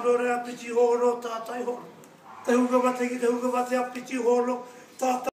adore apiti holo, tatai holo. Te huka wate ki te huka wate apiti holo, tatai